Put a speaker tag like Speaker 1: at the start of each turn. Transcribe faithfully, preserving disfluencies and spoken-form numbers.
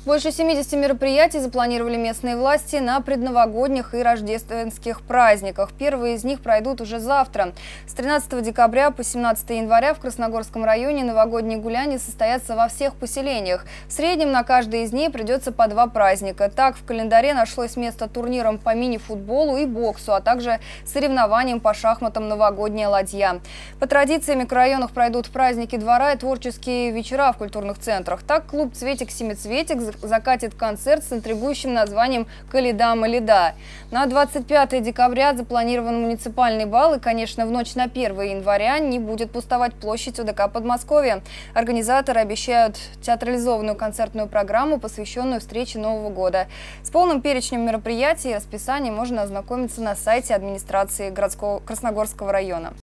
Speaker 1: Больше семидесяти мероприятий запланировали местные власти на предновогодних и рождественских праздниках. Первые из них пройдут уже завтра. С тринадцатого декабря по семнадцатое января в Красногорском районе новогодние гуляния состоятся во всех поселениях. В среднем на каждый из них придется по два праздника. Так, в календаре нашлось место турнирам по мини-футболу и боксу, а также соревнованиям по шахматам «Новогодняя ладья». По традиции в микрорайонах пройдут праздники двора и творческие вечера в культурных центрах. Так, клуб «Цветик-семицветик» закатит концерт с интригующим названием «Коляда-маляда». На двадцать пятое декабря запланирован муниципальный бал, и, конечно, в ночь на первое января не будет пустовать площадь ОДК Подмосковья. Организаторы обещают театрализованную концертную программу, посвященную встрече Нового года. С полным перечнем мероприятий и расписанием можно ознакомиться на сайте администрации городского Красногорского района.